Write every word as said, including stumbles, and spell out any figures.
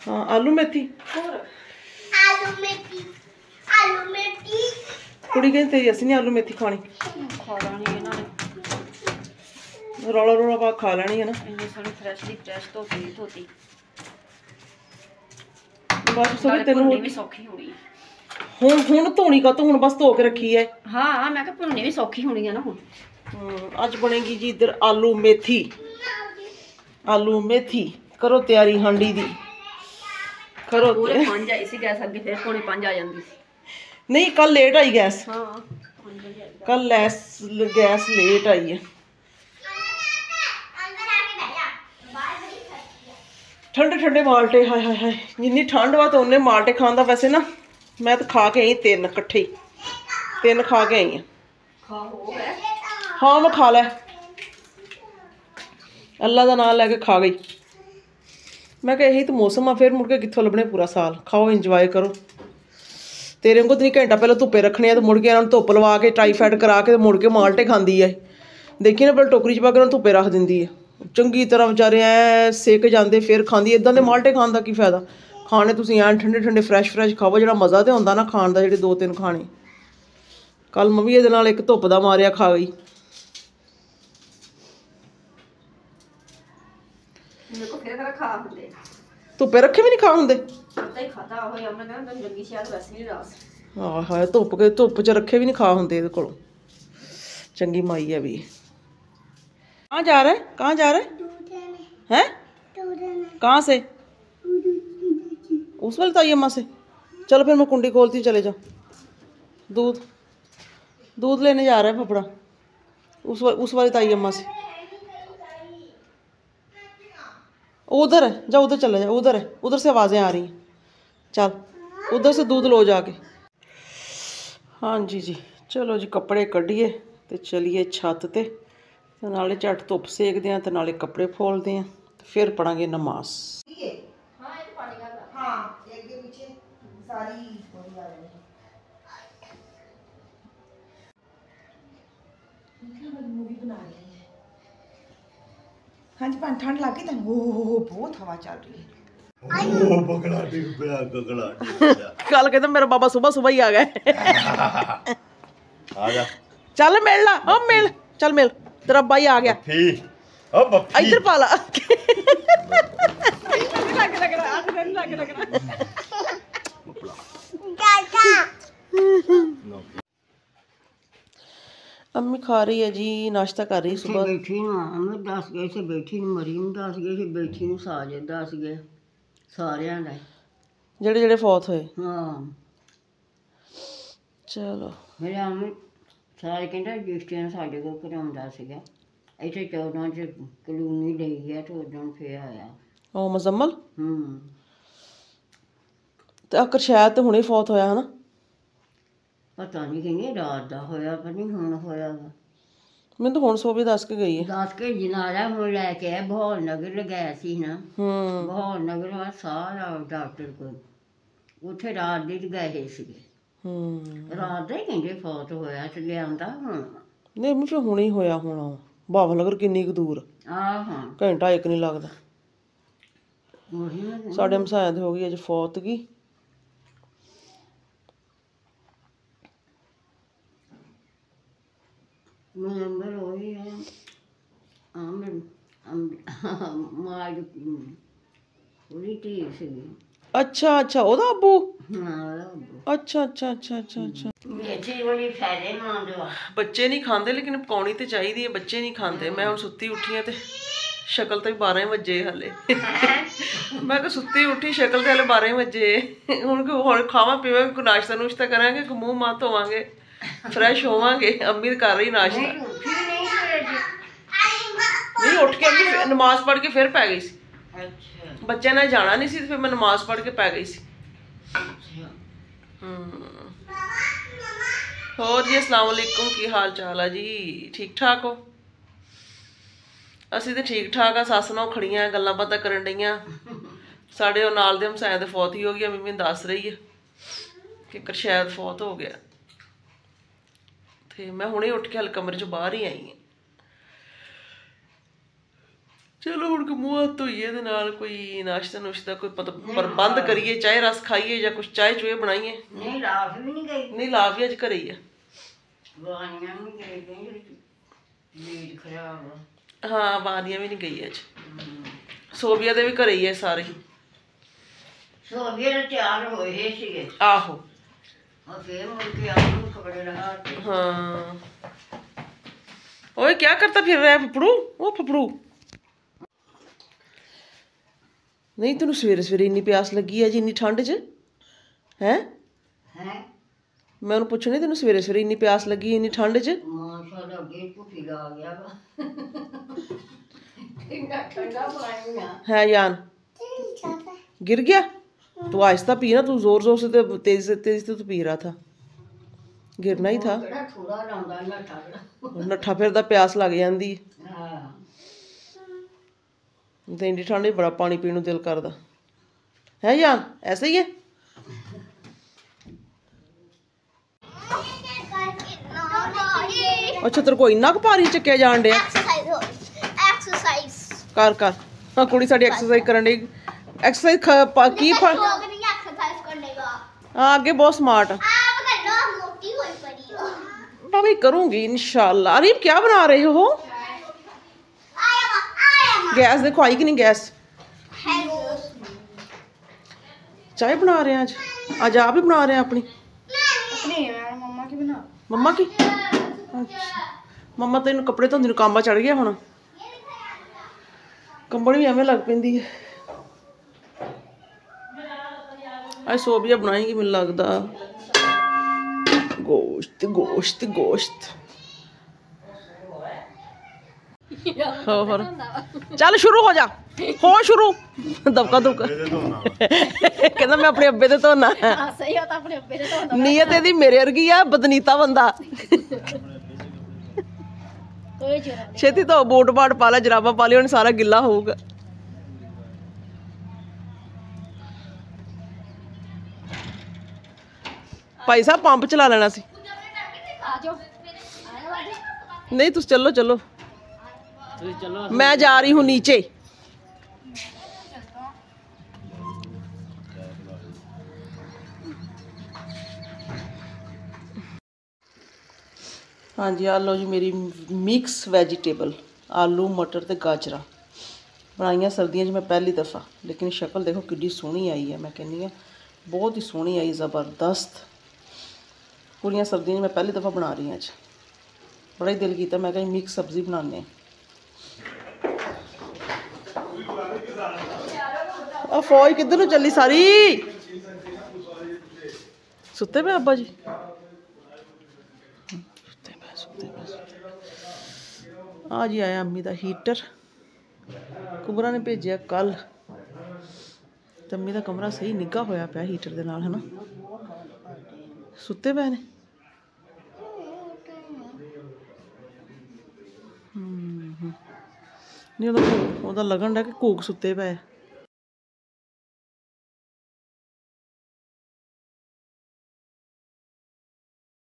हाँ आलू मेथी आलू मेथी आलू मेथी कुड़ी कहती तेरी असी नहीं आलू मेथी खानी खा लेनी है ना रौला रौला पा खा लेनी है ना इन्नी सोहनी फ्रैशली फ्रैश धोती धोती बस सब तेन भी सौखी होनी हुण हुण धोनी का तो हुण बस धो के रखी है। हाँ मैं कहा भुननी भी सौखी होनी है ना हुण। अज बनेगी जी इधर आलू मेथी आलू मेथी करो तैयारी हांडी दी करो पूरे पांच आई सी गैस अगे फिर पौने पांच आ जाती सी नहीं कल लेट आई गैस हाँ कल लैस गैस लेट आई है ठंडे ठंडे माल्टे हाय हाय हाय जिन्नी ठंड वा तो उन्ने माल्टे खांदा वैसे ना मैं तो खा के आई तीन कट्ठे ही तीन खा के आई हाँ मैं खा लै अल्लाह का नाम लैके खा गई मैं कहा यही तो मौसम आ फिर मुड़ के कित्थों लभने पूरा साल खाओ इंजॉय करो तेरे को तो नहीं घंटा पहले धुप्पे रखने तो मुड़ के इन्होंने धुप्प लवा के टाईफाइड करा के मुड़ के माल्टे खांदी है देखिए ना पहले टोकरी च पा के उन्होंने धुप्पे रख देंदी है चंगी तरह बेचारे ऐ सेक जाते फिर खांदी इदां दे माल्टे खाण दा की फायदा खाने तुसीं ऐन ठंडे ठंडे फ्रैश फ्रैश खाओ जेह्ड़ा मज़ा तो आंदा ना खाण दा जेह्ड़े दो तिन खाने कल मैं भी इहदे नाल इक धुप्प दा मारिया खा गई धुप्पे रखे भी नहीं खा होंदे हाँ हाय धुप्प के धुप्प च रखे भी नहीं खा होंदे इहदे कोलों चंगी माई है भी कहाँ जा रहा है कहाँ जा रहा है हैं कहाँ से उस वाले ताई अम्मा से चलो फिर मैं कुंडी खोलती चले जाओ दूध दूध लेने जा रहा है फफड़ा उस वा, उस वाली ताई अम्मा से उधर है जाओ उधर चले जाओ उधर है उधर से आवाज़ें आ रही हैं चल उधर से दूध लो जाके हाँ जी जी चलो जी कपड़े कड्ढिए ते चलिए छत ते ते नाले झट धुप्प सेकदे हैं ते नाले कपड़े फोलदे हैं ते फिर पढ़ांगे नमाज हाँ जी पानी ठंड लग गई तैਨੂੰ ओ बहुत हवा चल रही है ओ पकड़ा डिग पिया गगड़ा कल कहते मेरा बाबा सुबह सुबह ही आ गए आ जा चल मिल ला ओ मिल चल मिल तेरा भाई आ गया बप्पी ओ बप्पी इधर पा ला अम्मी खा रही है जी नाश्ता कर रही सुबह बैठी ना मैं दस गए से बैठी नहीं मरी ਨੂੰ दस गए से बैठी ਨੂੰ ਸਾਜੇ दस गए ਸਾਰਿਆਂ ਦਾ ਜਿਹੜੇ ਜਿਹੜੇ ਫੌਤ ਹੋਏ ਹਾਂ ਚਲੋ ਮੇਰੇ ਆਮ ਸਾਰੇ ਕਹਿੰਦਾ ਰਜਿਸਟਰੀਆਂ ਸਾਡੇ ਕੋਲ ਕਰਾਉਂਦਾ ਸੀਗਾ ਇੱਥੇ ਚੌਦਾਂ ਚ ਕਲੋਨੀ ਲਈ ਹੈ ਤੇ ਉਦੋਂ ਫੇਰ ਆਇਆ ਉਹ ਮੁਜ਼ੰਮਲ ਹੂੰ ਤੇ ਅਕਰ ਸ਼ਾਇਦ ਤੇ ਹੁਣੇ ਫੌਤ ਹੋਇਆ ਹਨਾ ਪਤਾ ਨਹੀਂ ਕਹਿੰਦੇ ਰਾਤ ਦਾ ਹੋਇਆ ਪਰ ਨਹੀਂ ਹੁਣ ਹੋਇਆ ਮੈਨੂੰ ਤਾਂ ਹੁਣ ਸੋਭੀ ਦੱਸ ਕੇ ਗਈ ਹੈ ਦੱਸ ਕੇ ਜਨਾਜ਼ਾ ਹੁਣ ਲੈ ਕੇ ਆਏ ਬਹੌਲ ਨਗਰ ਲਗਾਇਆ ਸੀ ਨਾ ਹੂੰ ਬਹੌਲ ਨਗਰ ਵਾ ਸਾਰਾ ਡਾਕਟਰ ਕੋਲ ਉੱਥੇ ਰਾਤ ਦੀ ਗਏ ਸੀਗੇ ਹੂੰ ਰਾਤ ਦਾ ਹੀ ਕਹਿੰਦੇ ਫੌਤ ਹੋਇਆ ਤੇ ਲਿਆਂਦਾ ਹੁਣ ਨਹੀਂ ਮੈਂ ਫਿਰ ਹੁਣੇ ਹੀ ਹੋਇਆ ਹੋਣਾ ਬਾਬਾ ਨਗਰ ਕਿੰਨੀ ਕੁ ਦੂਰ ਆਹ ਘੰਟਾ ਇੱਕ ਨਹੀਂ ਲੱਗਦਾ ਉਹੀ ਨਾ ਸਾਡੇ ਮਸਾਇਆ ਦੀ ਹੋ ਗਈ ਅੱਜ ਫੌਤ ਕੀ ਨੰਬਰ ਉਹੀ ਹੈ ਆਮਨ ਮਾਜ ਉਹਦੀ ਧੀ ਸੀਗੀ ਅੱਛਾ ਅੱਛਾ ਉਹਦਾ ਅੱਬੂ ਹਾਂ ਉਹਦਾ ਅੱਬੂ ਅੱਛਾ ਅੱਛਾ ਅੱਛਾ ਅੱਛਾ ਅੱਛਾ ਮੇਥੀ ਵਾਲੀ ਫਾਇਦੇਮੰਦ ਵਾ ਬੱਚੇ ਨਹੀਂ ਖਾਂਦੇ ਲੇਕਿਨ ਪਕਾਉਣੀ ਤੇ ਚਾਹੀਦੀ ਹੈ ਬੱਚੇ ਨਹੀਂ ਖਾਂਦੇ ਮੈਂ ਹੁਣ ਸੁੱਤੀ ਉੱਠੀ ਆ ਤੇ ਸ਼ਕਲ ਤੇ ਬਾਰਾਂ ਹੀ ਵਜੇ ਹਲੇ ਮੈਂ ਕਿ ਸੁੱਤੀ ਉੱਠੀ ਸ਼ਕਲ ਤੇ ਹਲੇ ਬਾਰਾਂ ਹੀ ਵਜੇ ਹੁਣ ਹੁਣ ਖਾਵਾਂ ਪੀਵਾਂਗੇ ਕੋਈ ਨਾਸ਼ਤਾ ਨੂਸ਼ਤਾ ਕਰਾਂਗੇ ਕੋਈ ਮੂੰਹ ਮਾਂ ਧੋਵਾਂਗੇ ਫਰੈਸ਼ ਹੋਵਾਂਗੇ ਅੰਮੀ ਕਰ ਰਹੀ ਨਾਸ਼ਤਾ ਨਹੀਂ ਉੱਠ ਕੇ ਅੰਮੀ ਨਮਾਜ਼ ਪੜ੍ਹ ਕੇ ਫਿਰ ਪੈ ਗਈ ਸੀ ਅੱਛਾ ਬੱਚਿਆਂ ਨੇ ਜਾਣਾ ਨਹੀਂ ਸੀ ਤੇ ਫਿਰ ਮੈਂ ਨਮਾਜ਼ ਪੜ੍ਹ ਕੇ ਪੈ ਗਈ ਸੀ ਹੋਰ ਜੀ अस्सलाम वालेकुम की हाल चाल है जी ठीक ठाक हो ਅਸੀਂ ਤੇ ਠੀਕ ਠਾਕ ਆ ਸੱਸ ਨਾਲ ਖੜੀਆਂ ਗੱਲਾਂ ਬਾਤਾਂ ਕਰਨ ਡਈਆਂ ਸਾਡੇ ਉਹ ਨਾਲ ਦੇ ਹਮਸਾਇਆਂ ਦੇ ਫੌਤ ਹੀ ਹੋ ਗਈ ਮੰਮੀ ਦੱਸ ਰਹੀ ਹੈ ਕਿ ਕਰਸ਼ੈਦ ਫੌਤ ਹੋ ਗਿਆ ਤੇ ਮੈਂ ਹੁਣੇ ਉੱਠ ਕੇ ਹਲ ਕਮਰੇ ਚੋਂ ਬਾਹਰ ਹੀ ਆਈ ਹਾਂ ਚਲੋ ਹੁਣ ਮੂੰਹ ਹੱਥ ਧੋਈਏ ਦੇ ਨਾਲ ਕੋਈ ਨਾਸ਼ਤਾ ਨੁਸ਼ਤਾ ਕੋਈ ਪ੍ਰਬੰਧ ਕਰੀਏ, ਚਾਹੇ ਰਸ ਖਾਈਏ ਜਾਂ ਕੁਛ ਚਾਹ ਚੂਹੇ ਬਣਾਈਏ। ਨਹੀਂ ਲਾਫ ਵੀ ਨਹੀਂ ਗਈ। ਨਹੀਂ ਲਾਭ ਵੀ ਅੱਜ ਘਰੇ ਹੀ ਆ। ਵਾਨੀਆਂ ਵੀ ਗਈ ਗਈ ਲੀਡ ਖਰਾਬ ਆ। ਹਾਂ ਵਾਨੀਆਂ ਵੀ ਨਹੀਂ ਗਈ ਅੱਜ। ਸੋਭੀਆ ਦੇ ਵੀ ਘਰੇ ਹੀ ਆ ਸਾਰੇ ਹੀ। ਸੋਭੀਆ ਦੇ ਤਿਆਰ ਹੋਏ ਸੀਗੇ। ਆਹੋ और फिर मुड़ के आलू पकड़े रहा। हाँ ओए क्या करता फिर रहा है फफड़ू? वो फफड़ू नहीं तेन सवेरे सवेरे इन्नी प्यास लगी है जी इन्नी ठंड च हैं? हैं मैं उन्हें पूछनी तेन सवेरे सवेरे इन्नी प्यास लगी इन्नी ठंड च? माशाल्लाह अगे भुखी ला गया वा। ठंडा ठंडा पानी आ है यान गिर गया? तू आहिस्ता पी ना, तू जोर जोर से तो तेज से तेज से तो पी रहा था, गिरना ही था। बड़ा थोड़ा लांदा ना ठंडा नट्ठा फिरदा प्यास लग जाती हां तो इंडी ठंड बड़ा पानी पीने दिल करदा है यान। ऐसा ही है अच्छा तेरे को इन्ना क भारी चुक्या जान डिया? एक्सरसाइज कर कर हाँ कुड़ी साडी एक्सरसाइज करन डी। एक्सरसाइज की फल एक्सरसाइज करने का हाँ आगे बहुत स्मार्ट आप कर लो, मोटी होई पड़ी हो। मैं भी करूंगी इंशाल्लाह। अरे क्या बना रहे हो? आया मा आया गैस देखो आई कि नहीं गैस? हेलो चाय बना रहे हैं आज? आज आप ही बना रहे हैं अपनी? अपनी मम्मा की बना। मम्मा की अच्छा। मम्मा तेन कपड़े धोंदी नूं कांबा चढ़ गया होना, कंबल भी एवें लग पैंदी है। आज सोबिया बनाएगी मैनूं लगदा गोश्त गोश्त गोश्त। ਹੋਰ ਚੱਲ ਸ਼ੁਰੂ ਹੋ ਜਾ, ਹੋ ਸ਼ੁਰੂ ਦਬਕਾ ਦੁਬਕਾ। ਕਹਿੰਦਾ ਮੈਂ ਆਪਣੇ ਅੱਬੇ ਤੇ ਧੋਣਾ। सही होता अपने अब्बे ने तो ਨੀਅਤ ਇਹਦੀ ਮੇਰੇ ਵਰਗੀ ਆ, ਬਦਨੀਤਾ ਬੰਦਾ। कोई जरा ਛੇਤੀ ਤੋਂ ਬੂਟ ਬਾਟ ਪਾ ਲੈ, ਜਰਾਬਾਂ ਪਾ ਲਈ, ਹੁਣ ਸਾਰਾ ਗਿੱਲਾ ਹੋਊਗਾ। ਭਾਈ ਸਾਹਿਬ ਪੰਪ ਚਲਾ ਲੈਣਾ ਸੀ। आ जाओ आया वाले नहीं तुम चलो चलो मैं जा रही हूँ नीचे। हाँ जी आ लो जी मेरी मिक्स वैजीटेबल आलू मटर ते गाजरा बनाइया सर्दियों मैं पहली दफ़ा, लेकिन शक्ल देखो किड्डी सोहनी आई है। मैं कहनी हाँ बहुत ही सोहनी आई, ज़बरदस्त। कुड़ियाँ सर्दियों मैं पहली दफ़ा बना रही अज, बड़ा ही दिल किया मैं कहीं मिक्स सब्जी बनाने। फौज किधर नूं चली सारी? सुते पे अब्बा जी? सुते पे सुते पे सुते। आ जी आया अम्मी दा हीटर, कुबरा ने भेजिया कल, ते अम्मी दा कमरा सही निघा होया पिया हीटर दे नाल, है ना? सुते पे ने नहीं, ਉਹਦਾ ਲੱਗਣ ਡਿਆ ਕਿ ਘੂਕ ਸੁੱਤੇ ਪਏ।